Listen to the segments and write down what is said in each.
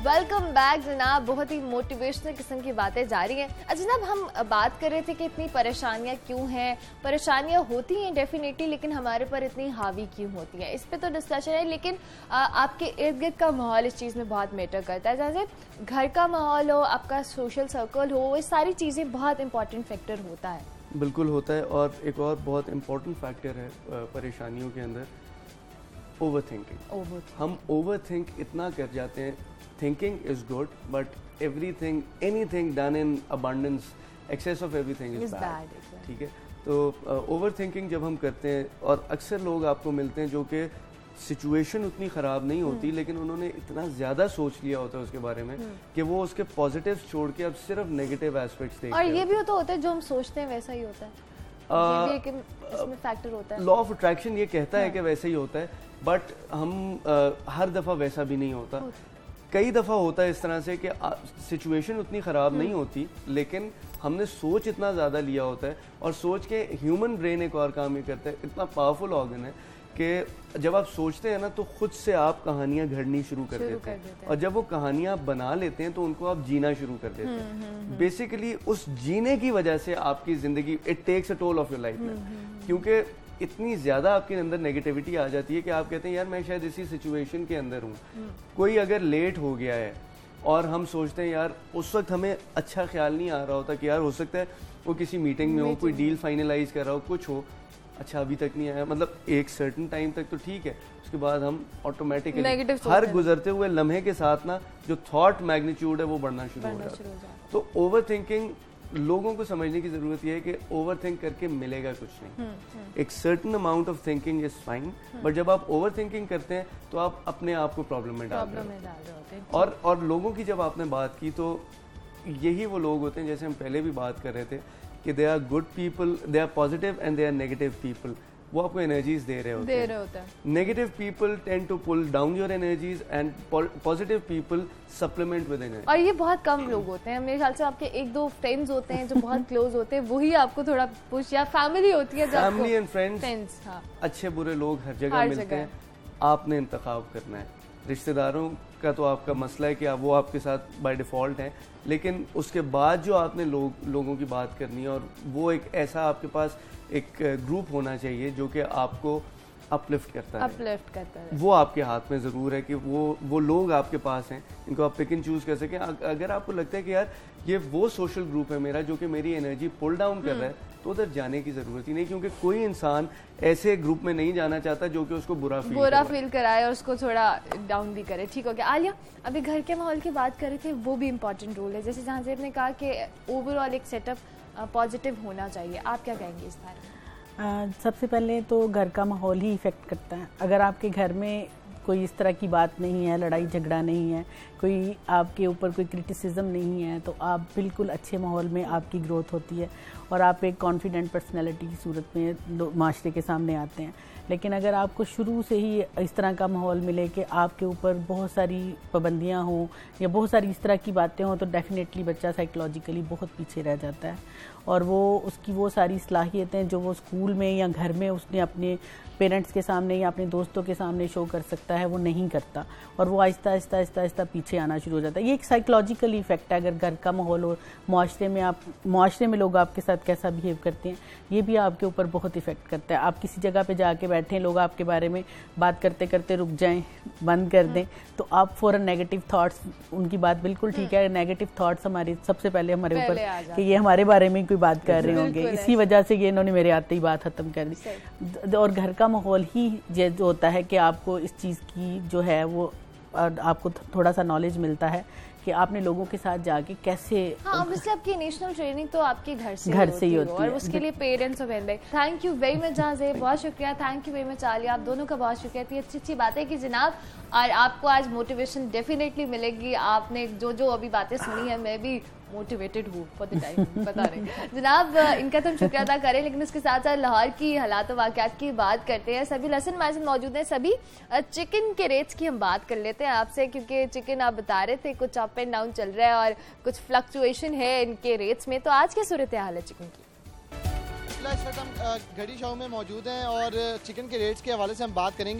Welcome back جناب. بہت ہی motivational قسم کی باتیں جاری ہیں. جناب ہم بات کر رہے تھے کہ اتنی پریشانیاں کیوں ہیں. پریشانیاں ہوتی ہیں ڈیفینیٹلی, لیکن ہمارے پر اتنی حاوی کیوں ہوتی ہیں, اس پہ تو ڈسکشن ہے. لیکن آپ کے ارد گرد کا ماحول اس چیز میں بہت میٹر کرتا ہے. جیسے گھر کا ماحول ہو, آپ کا سوشل سرکل ہو, یہ ساری چیزیں بہت امپورٹنٹ فیکٹر ہوتا ہے. بالکل ہوتا ہے. اور ایک اور بہت امپورٹنٹ فیکٹر ہے پریشانیوں کے اندر, اوور تھنکنگ. ہم اوور تھنک اتنا کر جاتے ہیں. Thinking is good, but everything, anything done in abundance, excess of everything is bad. ٹھیک ہے, تو اوور تھنکنگ جب ہم کرتے ہیں, اور اکثر لوگ آپ کو ملتے ہیں جو کہ سچویشن اتنی خراب نہیں ہوتی, لیکن انہوں نے اتنا زیادہ سوچ لیا ہوتا ہے اس کے بارے میں کہ وہ اس کے پازیٹیو چھوڑ کے اب صرف نیگیٹو ایسپیکٹس دیکھتے ہیں. اور یہ بھی تو ہوتا ہے جو ہم سوچتے ہیں ویسا ہی ہوتا ہے. یہ بھی اس میں فیکٹر ہوتا ہے. لا آف اٹریکشن یہ کہتا ہے کہ ویسا ہی ہوتا ہے, بٹ ہم ہر دفعہ ویسا بھی نہیں ہوتا. کئی دفعہ ہوتا ہے اس طرح سے کہ سچویشن اتنی خراب نہیں ہوتی, لیکن ہم نے سوچ اتنا زیادہ لیا ہوتا ہے. اور سوچ کے ہیومن برین ایک اور کام یہ کرتا ہے, اتنا پاورفل آرگن ہے کہ جب آپ سوچتے ہیں نا تو خود سے آپ کہانیاں گھڑنی شروع کر دیتے ہیں, اور جب وہ کہانیاں بنا لیتے ہیں تو ان کو آپ جینا شروع کر دیتے ہیں. بیسیکلی اس جینے کی وجہ سے آپ کی زندگی it takes a toll of your life میں, کیونکہ اتنی زیادہ آپ کے اندر نیگیٹیوٹی آ جاتی ہے کہ آپ کہتے ہیں یار میں شاید اسی سچویشن کے اندر ہوں. کوئی اگر لیٹ ہو گیا ہے اور ہم سوچتے ہیں یار, اس وقت ہمیں اچھا خیال نہیں آ رہا ہوتا کہ یار ہو سکتا ہے وہ کسی میٹنگ میں ہو, کوئی ڈیل فائنلائز کر رہا ہو, کچھ ہو, اچھا ابھی تک نہیں آیا, مطلب ایک سرٹن ٹائم تک تو ٹھیک ہے, اس کے بعد ہم آٹومیٹکلی ہر گزرتے ہوئے لمحے کے ساتھ نا جو تھاٹ میگنیچیوڈ ہے وہ بڑھنا شروع ہو جاتا ہے. تو اوور تھنکنگ لوگوں کو سمجھنے کی ضرورت یہ ہے کہ اوور تھنک کر کے ملے گا کچھ نہیں. ایک certain amount of thinking is fine, but جب آپ اوور تھنکنگ کرتے ہیں تو آپ اپنے آپ کو پرابلم میں ڈال رہے ہوتے ہیں. اور لوگوں کی جب آپ نے بات کی تو یہی وہ لوگ ہوتے ہیں جیسے ہم پہلے بھی بات کر رہے تھے کہ they are good people, they are positive and they are negative people. وہ آپ کو انرجیز دے رہے ہوتے ہیں. Negative people tend to pull down your energies and positive people supplement with energy. اور یہ بہت کم لوگ ہوتے ہیں. میرے خیال سے آپ کے ایک دو فرینڈز ہوتے ہیں جو بہت کلوز ہوتے ہیں, وہی آپ کو تھوڑا پش, یا فیملی ہوتی ہے, فیملی اینڈ فرینڈز. اچھے برے لوگ ہر جگہ ملتے ہیں, آپ نے انتخاب کرنا ہے. رشتہ داروں کا تو آپ کا مسئلہ ہے کہ وہ آپ کے ساتھ بائی ڈیفالٹ ہیں, لیکن اس کے بعد جو آپ نے لوگوں کی بات کرنی ہے, اور وہ ایک ایسا آپ کے پاس ایک گروپ ہونا چاہیے جو کہ آپ کو اپلفٹ کرتا ہے. وہ آپ کے ہاتھ میں ضرور ہے کہ وہ لوگ آپ کے پاس ہیں ان کو آپ پک اینڈ چوز کر سکیں. اگر آپ کو لگتا ہے کہ یار یہ وہ سوشل گروپ ہے میرا جو کہ میری انرجی پل ڈاؤن کر رہا ہے, تو ادھر جانے کی ضرورت ہی نہیں, کیونکہ کوئی انسان ایسے گروپ میں نہیں جانا چاہتا جو کہ اس کو برا فیل کرائے اور اس کو تھوڑا ڈاؤن بھی کرے. ٹھیک ہو گیا. عالیہ, ابھی گھر کے ماحول کی بات کر رہے تھے, وہ بھی امپورٹنٹ رول ہے. جیسے جہاں نے کہا کہ اوور آل ایک سیٹ اپ پازیٹیو ہونا چاہیے, آپ کیا کہیں گے اس بارے میں؟ سب سے پہلے تو گھر کا ماحول ہی افیکٹ کرتا ہے. اگر آپ کے گھر میں کوئی اس طرح کی بات نہیں ہے, لڑائی جھگڑا نہیں ہے, کوئی آپ کے اوپر کوئی کرٹیسزم نہیں ہے, تو آپ بالکل اچھے ماحول میں آپ کی گروتھ ہوتی ہے اور آپ ایک کانفیڈنٹ پرسنالٹی کی صورت میں معاشرے کے سامنے آتے ہیں. لیکن اگر آپ کو شروع سے ہی اس طرح کا ماحول ملے کہ آپ کے اوپر بہت ساری پابندیاں ہوں یا بہت ساری اس طرح کی باتیں ہوں, تو ڈیفینیٹلی بچہ سائیکولوجیکلی بہت پیچھے رہ جاتا ہے, اور وہ اس کی وہ ساری صلاحیتیں جو وہ اسکول میں یا گھر میں اس نے اپنے پیرنٹس کے سامنے یا اپنے دوستوں کے سامنے شو کر سکتا ہے, وہ نہیں کرتا, اور وہ آہستہ آہستہ آہستہ آہستہ پیچھے آنا شروع ہو جاتا ہے. یہ ایک سائیکولوجیکل ایفیکٹ ہے. اگر گھر کا ماحول ہو, معاشرے میں لوگ آپ کے ساتھ کیسا بیہیو کرتے ہیں, یہ بھی آپ کے اوپر بہت افیکٹ کرتا ہے. آپ کسی جگہ پہ جا کے بیٹھیں, لوگ آپ کے بارے میں بات کرتے کرتے رک جائیں, بند کر دیں, تو آپ فوراً نیگیٹو تھاٹس, ان کی بات بالکل ٹھیک ہے, نیگیٹو تھاٹس ہماری سب سے پہلے ہمارے اوپر کہ یہ ہمارے بارے میں کوئی بات کر رہے ہوں گے, اسی وجہ سے یہ انہوں نے میرے آتے ہی بات ختم کر دی. اور گھر کا ماحول ہی جو ہوتا ہے کہ آپ کو اس چیز کی جو ہے وہ آپ کو تھوڑا سا نالج ملتا ہے کہ آپ نے لوگوں کے ساتھ جا کے کیسے. obviously آپ کی انیشنل ٹریننگ تو آپ کے گھر سے ہی ہوتی ہے, اور اس کے لیے پیرنٹس اور بہن بھائی. تھینک یو ویری مچ جہاں, بہت شکریہ. Thank you very much Aliya, آپ دونوں کا بہت شکریہ. اتنی اچھی اچھی باتیں کی جناب, اور آپ کو آج موٹیویشن ڈیفینیٹلی ملے گی. آپ نے جو ابھی باتیں سنی ہیں, میں بھی موٹیویٹڈ ہوں فار دی ٹائم, بتا رہے ہیں جناب. ان کا تو ہم شکریہ ادا کریں, لیکن اس کے ساتھ ساتھ لاہور کی حالات و واقعات کی بات کرتے ہیں. سبھی لسن ہمارے ساتھ موجود ہیں. سبھی چکن کے ریٹس کی ہم بات کر لیتے ہیں آپ سے, کیونکہ چکن آپ بتا رہے تھے کچھ اپ اینڈ ڈاؤن چل رہا ہے اور کچھ فلکچویشن ہے ان کے ریٹس میں. تو آج کیا صورتحال ہے چکن کی؟ اس وقت ہم گھڑی شو میں موجود ہیں اور چکن کے ریٹس کے حوالے سے ہم بات کریں گے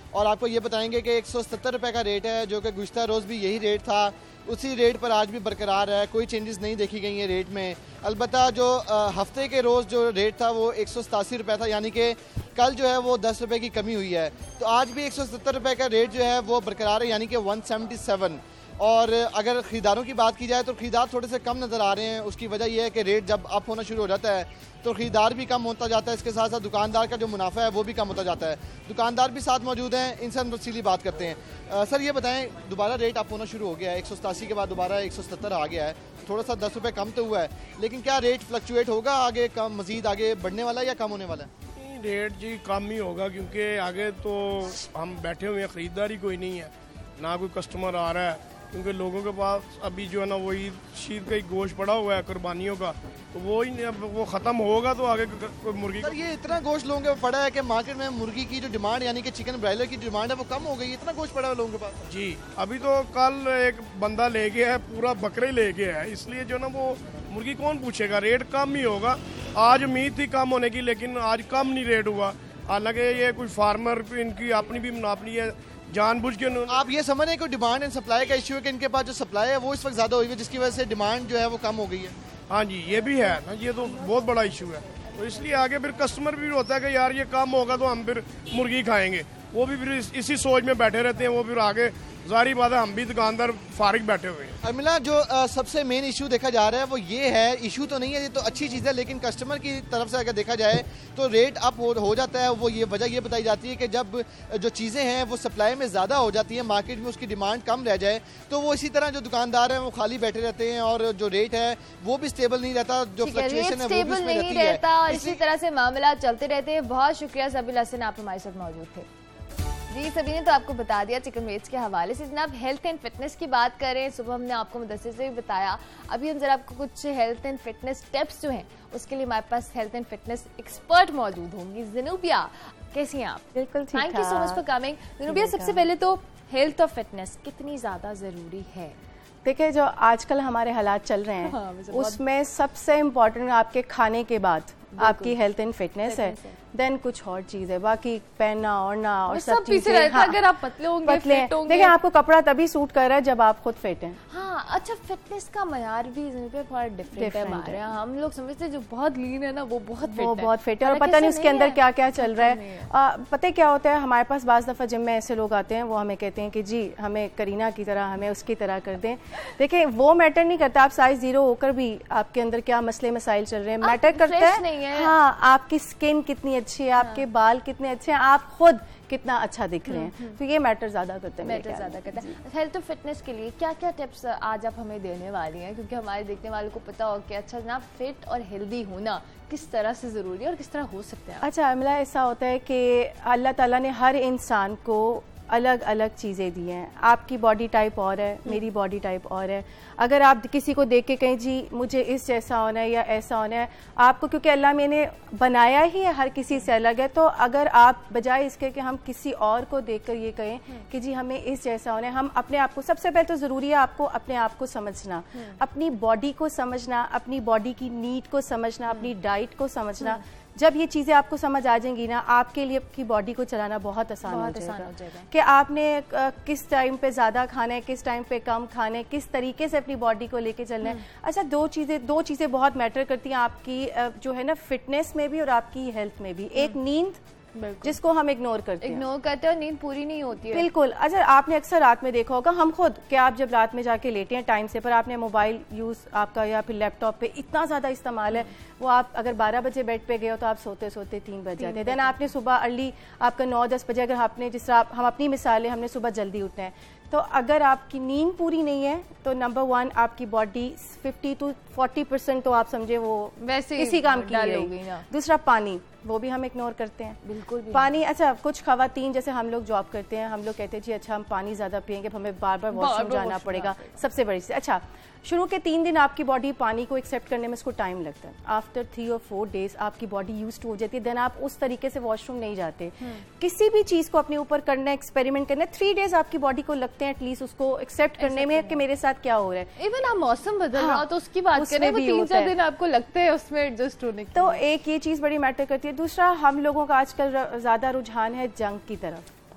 اور آپ کو یہ بتائیں گے کہ 170 روپے کا ریٹ ہے جو کہ گزشتہ روز بھی یہی ریٹ تھا, اسی ریٹ پر آج بھی برقرار ہے, کوئی چینجز نہیں دیکھی گئی ہیں ریٹ میں. البتہ جو ہفتے کے روز جو ریٹ تھا وہ 187 روپے تھا, یعنی کہ کل جو ہے وہ 10 روپے کی کمی ہوئی ہے. تو آج بھی 170 روپے کا ریٹ جو ہے وہ برقرار ہے, یعنی کہ 177. اور اگر خریداروں کی بات کی جائے تو خریدار تھوڑے سے کم نظر آ رہے ہیں. اس کی وجہ یہ ہے کہ ریٹ جب اپ ہونا شروع ہو جاتا ہے تو خریدار بھی کم ہوتا جاتا ہے, اس کے ساتھ ساتھ دکاندار کا جو منافع ہے وہ بھی کم ہوتا جاتا ہے. دکاندار بھی ساتھ موجود ہیں, ان سے ہم تفصیلی بات کرتے ہیں. سر یہ بتائیں, دوبارہ ریٹ اپ ہونا شروع ہو گیا ہے, 187 کے بعد دوبارہ 170 آ گیا ہے, تھوڑا سا 10 روپے کم تو ہوا ہے, لیکن کیا ریٹ فلکچویٹ ہوگا آگے, کم مزید آگے بڑھنے والا ہے یا کم ہونے والا ہے؟ ریٹ جی کم ہی ہوگا, کیونکہ آگے تو ہم بیٹھے ہوئے ہیں, خریداری کوئی نہیں ہے, نہ کوئی کسٹمر آ رہا ہے, کیونکہ لوگوں کے پاس ابھی جو ہے نا وہی شیر کا ہی گوشت پڑا ہوا ہے قربانیوں کا, تو وہی وہ ختم ہوگا تو آگے مرغی. سر یہ اتنا گوشت لوگوں کے پڑا ہے کہ مارکیٹ میں مرغی کی جو ڈیمانڈ یعنی کہ چکن برائلر کی ڈیمانڈ ہے وہ کم ہو گئی, اتنا گوشت پڑا ہے لوگوں کے پاس. جی ابھی تو کل ایک بندہ لے گیا ہے, پورا بکرے لے گیا ہے, اس لیے جو نا وہ مرغی کون پوچھے گا, ریٹ کم ہی ہوگا. آج امید تھی کم ہونے کی, لیکن آج کم نہیں ریٹ ہوا. حالانکہ یہ کوئی فارمر ان کی اپنی بھی منافع ہے, جان بوجھ کے. آپ یہ سمجھ رہے ہیں کہ ڈیمانڈ اینڈ سپلائی کا ایشو ہے کہ ان کے پاس جو سپلائی ہے وہ اس وقت زیادہ ہوئی ہے, جس کی وجہ سے ڈیمانڈ جو ہے وہ کم ہو گئی ہے. ہاں جی یہ بھی ہے, یہ تو بہت بڑا ایشو ہے. تو اس لیے آگے پھر کسٹمر بھی ہوتا ہے کہ یار یہ کم ہوگا تو ہم پھر مرغی کھائیں گے, وہ بھی پھر اسی سوچ میں بیٹھے رہتے ہیں. وہ پھر آگے ظاہری بات ہے ہم بھی دکاندار فارغ بیٹھے ہوئے ہیں. ارملا جو سب سے مین ایشو دیکھا جا رہا ہے وہ یہ ہے, ایشو تو نہیں ہے, یہ تو اچھی چیز ہے, لیکن کسٹمر کی طرف سے اگر دیکھا جائے تو ریٹ اپ ہو جاتا ہے. وہ یہ وجہ یہ بتائی جاتی ہے کہ جب جو چیزیں ہیں وہ سپلائی میں زیادہ ہو جاتی ہیں, مارکیٹ میں اس کی ڈیمانڈ کم رہ جائے, تو وہ اسی طرح جو دکاندار ہیں وہ خالی بیٹھے رہتے ہیں اور جو ریٹ ہے وہ بھی سٹیبل نہیں رہتا, جو فلکچویشن ہے وہ بھی اس میں رہتی ہے, اور اسی طرح سے معاملات چلتے رہتے ہیں. بہت شکریہ سبیل حسن, آپ ہمارے ساتھ موجود تھے. جی سبھی نے تو آپ کو بتا دیا چکن ویج کے حوالے سے. جناب ہیلتھ اینڈ فٹنس کی بات کریں, صبح ہم نے آپ کو مدثر سے بھی بتایا, ابھی ہم ذرا آپ کو کچھ ہیلتھ اینڈ فٹنس ٹپس جو ہیں اس کے لیے ہمارے پاس ہیلتھ اینڈ فٹنس ایکسپرٹ موجود ہوں گی. زنوبیا کیسی ہیں آپ؟ بالکل ٹھیک, thank you so much for coming. Zenobia سب سے پہلے تو ہیلتھ اور فٹنس کتنی زیادہ ضروری ہے؟ دیکھیں جو آج کل ہمارے حالات چل رہے ہیں اس میں سب سے امپورٹنٹ آپ کے کھانے کے بعد آپ کی ہیلتھ اینڈ فٹنس ہے, دین کچھ اور چیز ہے, باقی پہننا اوڑھنا اور سب چیزیں. اگر آپ پتلے ہوں گے, فٹ ہوں گے, دیکھیں آپ کو کپڑا تبھی سوٹ کر رہا ہے جب آپ خود فٹ ہیں. ہاں اچھا, فٹنس کا معیار بھی تھوڑا ڈفرینٹ ہے ہمارے یہاں. ہم لوگ سمجھتے ہیں جو بہت لین ہے نا وہ بہت فٹ ہے, اور پتہ نہیں اس کے اندر کیا کیا چل رہا ہے. پتہ کیا ہوتا ہے, ہمارے پاس بعض دفعہ جم میں ایسے لوگ آتے ہیں, وہ ہمیں کہتے ہیں کہ جی ہمیں کرینہ کی طرح, ہمیں اس کی طرح کر دیں. دیکھیں وہ میٹر نہیں کرتا آپ سائز 0 ہو کر بھی آپ کے اندر کیا مسئلے مسائل چل رہے ہیں, میٹر کرتا ہے ہاں آپ کی سکن کتنی اچھی ہے, آپ کے بال کتنے اچھے ہیں, آپ خود کتنا اچھا دکھ رہے ہیں, تو یہ میٹر زیادہ کرتے ہیں. ہیلتھ اور فٹنس کے لیے کیا کیا ٹپس آج آپ ہمیں دینے والی ہیں, کیونکہ ہمارے دیکھنے والوں کو پتا ہو کہ اچھا جناب فٹ اور ہیلدی ہونا کس طرح سے ضروری ہے اور کس طرح ہو سکتا ہے؟ اچھا عملہ ایسا ہوتا ہے کہ اللہ تعالیٰ نے ہر انسان کو الگ الگ چیزیں دی ہیں. آپ کی باڈی ٹائپ اور ہے, میری باڈی ٹائپ اور ہے. اگر آپ کسی کو دیکھ کے کہیں جی مجھے اس جیسا ہونا ہے یا ایسا ہونا ہے, آپ کو کیونکہ اللہ میں نے بنایا ہی ہے ہر کسی سے الگ ہے, تو اگر آپ بجائے اس کے کہ ہم کسی اور کو دیکھ کر یہ کہیں کہ جی ہمیں اس جیسا ہونا ہے, ہم اپنے آپ کو, سب سے پہلے تو ضروری ہے آپ کو اپنے آپ کو سمجھنا, اپنی باڈی کو سمجھنا, اپنی باڈی کی نیڈ کو سمجھنا, اپنی ڈائٹ کو سمجھنا. جب یہ چیزیں آپ کو سمجھ آ جائیں گی نا, آپ کے لیے آپ کی باڈی کو چلانا بہت آسان ہو جائے گا کہ آپ نے کس ٹائم پہ زیادہ کھانا ہے, کس ٹائم پہ کم کھانا ہے, کس طریقے سے اپنی باڈی کو لے کے چلنا ہے. اچھا دو چیزیں بہت میٹر کرتی ہیں آپ کی جو ہے نا فٹنس میں بھی اور آپ کی ہیلتھ میں بھی. ایک نیند جس کو ہم اگنور کرتے ہیں اور نیند پوری نہیں ہوتی ہے. بالکل. اچھا آپ نے اکثر رات میں دیکھا ہوگا, ہم خود کہ آپ جب رات میں جا کے لیٹے ہیں ٹائم سے, پر آپ نے موبائل یوز آپ کا یا پھر لیپ ٹاپ پہ اتنا زیادہ استعمال ہے, وہ آپ اگر 12 بجے بیڈ پہ گئے ہو تو آپ سوتے 3 بج جاتے ہیں. دین آپ نے صبح ارلی آپ کا 9-10 بجے, اگر آپ نے جس طرح ہم اپنی مثال ہے, ہم نے صبح جلدی اٹھنا ہے, تو اگر آپ کی نیند پوری نہیں ہے تو نمبر 1 آپ کی باڈی 50 to 40% تو آپ سمجھے وہ ویسے اسی کام کی ہے. دوسرا پانی, وہ بھی ہم اگنور کرتے ہیں بالکل پانی. اچھا کچھ خواتین جیسے ہم لوگ جاب کرتے ہیں, ہم لوگ کہتے ہیں جی اچھا ہم پانی زیادہ پئیں گے, ہمیں بار بار واش روم جانا پڑے گا, سب سے بڑی چیز. اچھا شروع کے 3 دن آپ کی باڈی پانی کو ایکسیپٹ کرنے میں اس کو ٹائم لگتا ہے. آفٹر 3 or 4 days آپ کی باڈی یوزڈ ہو جاتی ہے, دین آپ اس طریقے سے واش روم نہیں جاتے. کسی بھی چیز کو اپنے اوپر کرنا ہے, ایکسپیریمنٹ کرنا ہے, 3 days آپ کی باڈی کو لگتے ہیں ایٹ لیسٹ اس کو ایکسیپٹ کرنے میں کہ میرے ساتھ کیا ہو رہا ہے. ایون آپ موسم بدل رہا تو اس کی بات کریں, 3-4 دن آپ کو لگتے ہیں اس میں ایڈجسٹ ہونے کی. تو ایک یہ چیز بڑی میٹر کرتی ہے. دوسرا ہم لوگوں کا آج کل زیادہ رجحان ہے جنک کی طرف, بہت زیادہ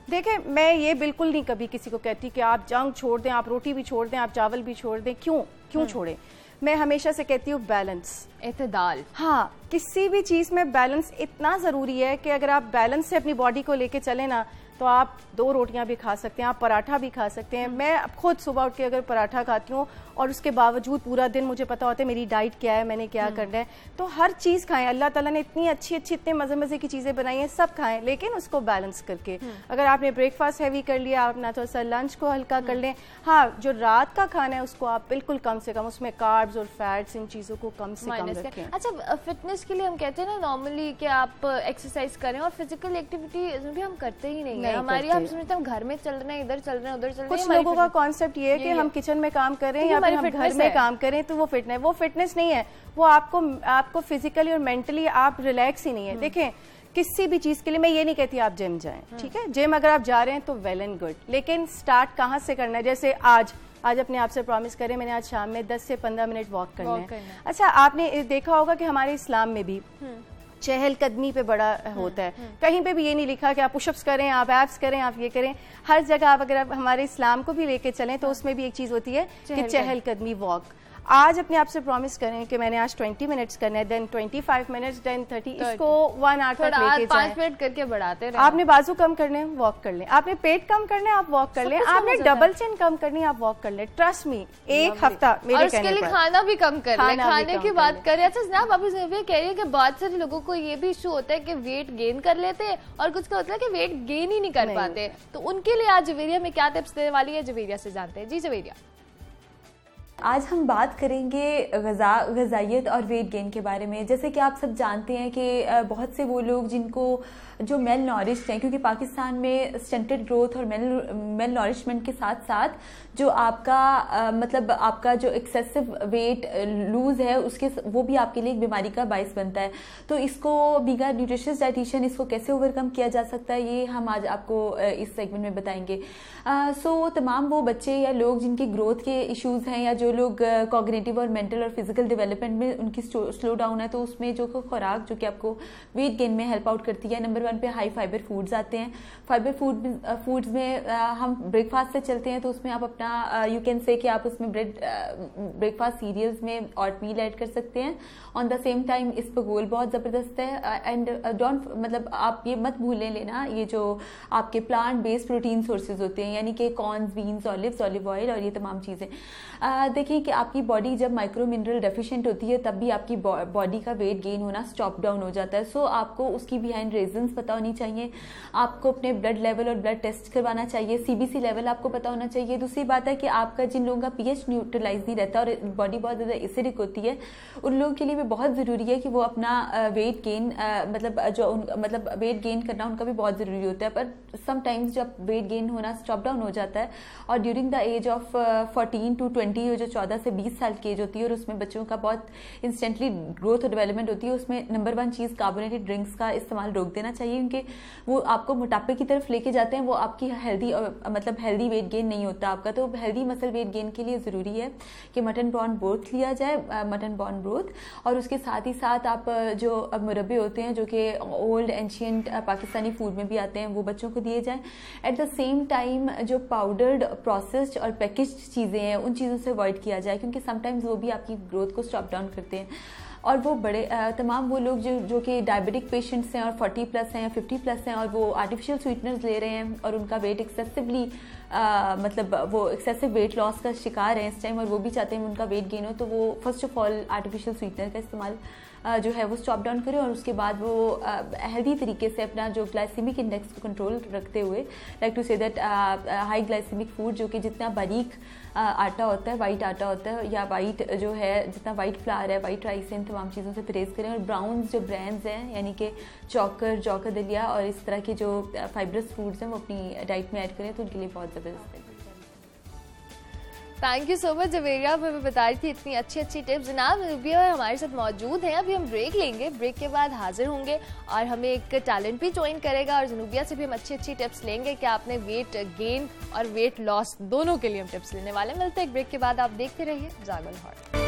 دیکھیں میں یہ بالکل نہیں کبھی کسی کو کہتی کہ آپ جنک چھوڑ دیں, آپ روٹی بھی چھوڑ دیں, آپ چاول بھی چھوڑ دیں. کیوں چھوڑیں؟ میں ہمیشہ سے کہتی ہوں بیلنس, اعتدال. ہاں, کسی بھی چیز میں بیلنس اتنا ضروری ہے کہ اگر آپ بیلنس سے اپنی باڈی کو لے کے چلیں نا تو آپ 2 روٹیاں بھی کھا سکتے ہیں, آپ پراٹھا بھی کھا سکتے ہیں. میں خود صبح اٹھ کے اگر پراٹھا کھاتی ہوں اور اس کے باوجود پورا دن مجھے پتا ہوتا ہے میری ڈائٹ کیا ہے, میں نے کیا کرنا ہے, تو ہر چیز کھائیں. اللہ تعالیٰ نے اتنی اچھی اتنے مزے کی چیزیں بنائی ہیں, سب کھائیں, لیکن اس کو بیلنس کر کے. اگر آپ نے بریک فاسٹ ہیوی کر لیا, آپ نہ تھوڑا سا لنچ کو ہلکا کر لیں. ہاں, جو رات کا کھانا ہے اس کو آپ بالکل کم سے کم, اس میں کاربز اور فیٹس ان چیزوں کو کم سے کم رکھیں. اچھا, فٹنس کے لیے ہم کہتے ہیں نا نارملی کہ آپ ایکسرسائز کریں, اور فزیکل ایکٹیویٹی بھی ہم کرتے ہی نہیں ہیں. ہماری ہم سمجھتے ہیں گھر میں چل رہے ہیں, ادھر چل رہے ہیں, ادھر چل رہے ہیں. کچھ لوگوں کا کانسیپٹ یہ ہے کہ ہم کچن میں کام کر رہے ہیں یا پھر ہم گھر میں کام کریں تو وہ فٹنس, وہ فٹنس نہیں ہے. وہ آپ کو فزیکلی اور مینٹلی آپ ریلیکس ہی نہیں ہے. دیکھیں کسی بھی چیز کے لیے میں یہ نہیں کہتی آپ جم جائیں, ٹھیک ہے, جم اگر آپ جا رہے ہیں تو ویل اینڈ گڈ, لیکن سٹارٹ کہاں سے کرنا ہے. جیسے آج اپنے آپ سے پرومس کریں, میں نے آج شام میں 10 سے 15 منٹ واک کرنا ہے. اچھا, آپ نے دیکھا ہوگا کہ ہمارے اسلام میں بھی چہل قدمی پہ بڑا ہوتا ہے. کہیں پہ بھی یہ نہیں لکھا کہ آپ پش اپس کریں, آپ ایپس کریں, آپ یہ کریں. ہر جگہ آپ اگر ہمارے اسلام کو بھی لے کے چلیں تو اس میں بھی ایک چیز ہوتی ہے کہ چہل قدمی واک. آج اپنے آپ سے پرومس کریں کہ میں نے آج 20 منٹس کرنا ہے, دین 25 منٹس, دین 30, اس کو 1 آور تک لے کے جائیں. 5 منٹ کر کے بڑھاتے رہیں. آپ نے بازو کم کرنے ہیں, واک کر لیں. آپ نے پیٹ کم کرنا ہے, آپ واک کر لیں. آپ نے ڈبل چن کم کرنی ہے, آپ واک کر لیں. ٹرسٹ می, ایک ہفتہ میرے کہنے پر. اور اس کے لیے کھانا بھی کم کر لیں, کھانے کی بات کریں. اچھا جناب, آپ اس میں کہہ رہی ہے کہ بہت سارے لوگوں کو یہ بھی ایشو ہوتا ہے کہ ویٹ گین کر لیتے ہیں اور کچھ کا ہوتا ہے کہ ویٹ گین ہی نہیں کر پاتے, تو ان کے لیے آج جویریہ میں کیا ٹپس دینے والی ہے, جویریہ سے جانتے ہیں. جی جویریہ. آج ہم بات کریں گے غذائیت اور ویٹ گین کے بارے میں. جیسے کہ آپ سب جانتے ہیں کہ بہت سے وہ لوگ جن کو جو میل نورشڈ ہیں, کیونکہ پاکستان میں اسٹنٹڈ گروتھ اور میل نورشمنٹ کے ساتھ ساتھ جو آپ کا مطلب آپ کا جو ایکسیسو ویٹ لوز ہے اس کے وہ بھی آپ کے لیے ایک بیماری کا باعث بنتا ہے. تو اس کو بیگا نیوٹریشنس ڈائٹیشین اس کو کیسے اوور کم کیا جا سکتا ہے, یہ ہم آج آپ کو اس سیگمنٹ میں بتائیں گے. تمام وہ بچے یا لوگ جن کی گروتھ کے ایشوز ہیں یا جو لوگ کوگنیٹیو اور مینٹل اور فزیکل ڈیولپمنٹ میں ان کی سلو ڈاؤن ہے, تو اس میں جو خوراک جو کہ آپ کو ویٹ گین میں ہیلپ آؤٹ کرتی ہے. نمبر 1 پہ ہائی فائبر فوڈز آتے ہیں. فائبر فوڈز میں ہم بریک فاسٹ سے چلتے ہیں تو اس میں آپ اپنا یو کین سے کہ آپ اس میں بریک فاسٹ سیریلز میں اوٹ میل ایڈ کر سکتے ہیں. آن دا سیم ٹائم اس پہ گول بہت زبردست ہے. اینڈ ڈونٹ مطلب آپ یہ مت بھولیں لینا یہ جو آپ کے پلانٹ بیسڈ پروٹین سورسز ہوتے ہیں, یعنی کہ corns, beans, olives, olive oil اور یہ تمام چیزیں. دیکھیں کہ آپ کی باڈی جب مائکرو منرل ڈیفیشینٹ ہوتی ہے تب بھی آپ کی باڈی کا ویٹ گین ہونا اسٹاپ ڈاؤن ہو جاتا ہے. سو آپ کو اس کی بیہائنڈ ریزنس پتہ ہونی چاہیے. آپ کو اپنے بلڈ لیول اور بلڈ ٹیسٹ کروانا چاہیے. CBC لیول آپ کو پتہ ہونا چاہیے. دوسری بات ہے کہ آپ کا جن لوگوں کا pH نیوٹرلائز نہیں رہتا اور باڈی بہت زیادہ ایسیڈک ہوتی ہے, ان لوگوں کے لیے بھی بہت ضروری ہے کہ وہ اپنا ویٹ گین مطلب ویٹ گین کرنا ان کا بھی بہت ضروری ہوتا ہے. پر سم ٹائمز جب ویٹ گین ہونا اسٹاپ ڈاؤن ہو جاتا ہے اور during the age of 14 to 20 جو 14 سے 20 سال کی ایج ہوتی ہے اور اس میں بچوں کا بہت انسٹنٹلی گروتھ اور ڈیولپمنٹ ہوتی ہے, اس میں نمبر 1 چیز کاربونیٹڈ ڈرنکس کا استعمال روک دینا چاہیے, کیونکہ وہ آپ کو موٹاپے کی طرف لے کے جاتے ہیں. وہ آپ کی ہیلدی ویٹ گین نہیں ہوتا آپ کا. تو ہیلدی مسل ویٹ گین کے لیے ضروری ہے کہ مٹن برون بروتھ لیا جائے, مٹن برون بروتھ, اور اس کے ساتھ ہی ساتھ آپ جو مربے ہوتے ہیں جو کہ اولڈ اینشینٹ پاکستانی فوڈ میں بھی آتے ہیں وہ بچوں کو دیے جائیں. ایٹ دا سیم ٹائم جو پاؤڈرڈ, پروسیسڈ اور پیکجڈ چیزیں ہیں ان چیزوں سے اوائڈ کیا جائے, کیونکہ سم ٹائمز وہ بھی آپ کی گروتھ کو اسٹاپ ڈاؤن کرتے ہیں. اور وہ بڑے تمام وہ لوگ جو کہ ڈائبٹک پیشنٹس ہیں اور 40+ ہیں یا 50+ ہیں اور وہ آرٹیفیشیل سویٹنرز لے رہے ہیں اور ان کا ویٹ ایکسیسولی مطلب وہ ایکسیسو ویٹ لاس کا شکار ہیں اس ٹائم اور وہ بھی چاہتے ہیں ان کا ویٹ گین ہو, تو وہ first of all artificial sweetener کا استعمال جو ہے وہ اسٹاپ ڈاؤن کرے. اور اس کے بعد وہ ہیلدی طریقے سے اپنا جو گلائسیمک انڈیکس کو کنٹرول رکھتے ہوئے, like to say that high glycemic food جو کہ جتنا باریک آٹا ہوتا ہے, وائٹ آٹا ہوتا ہے یا وائٹ جو ہے جتنا وائٹ فلاور ہے, وائٹ رائس ہے, ان تمام چیزوں سے پرہیز کریں. اور براؤنز جو برینز ہیں یعنی کہ جوکر دلیا اور اس طرح کے جو فائبرس فوڈز ہیں وہ اپنی ڈائٹ میں ایڈ کریں تو ان کے لیے بہت زبردست ہے. Thank you so much Javeria, ہمیں بتا رہی تھی اتنی اچھی ٹپس. جناب انوبیا ہمارے ساتھ موجود ہیں, ابھی ہم بریک لیں گے, بریک کے بعد حاضر ہوں گے اور ہمیں ایک ٹیلنٹ بھی جوائن کرے گا اور انوبیا سے بھی ہم اچھی ٹپس لیں گے کہ آپ نے ویٹ گین اور ویٹ لاس دونوں کے لیے ہم ٹپس لینے والے. ملتے ہیں ایک بریک کے بعد, آپ دیکھتے رہیے جاگو لاہور.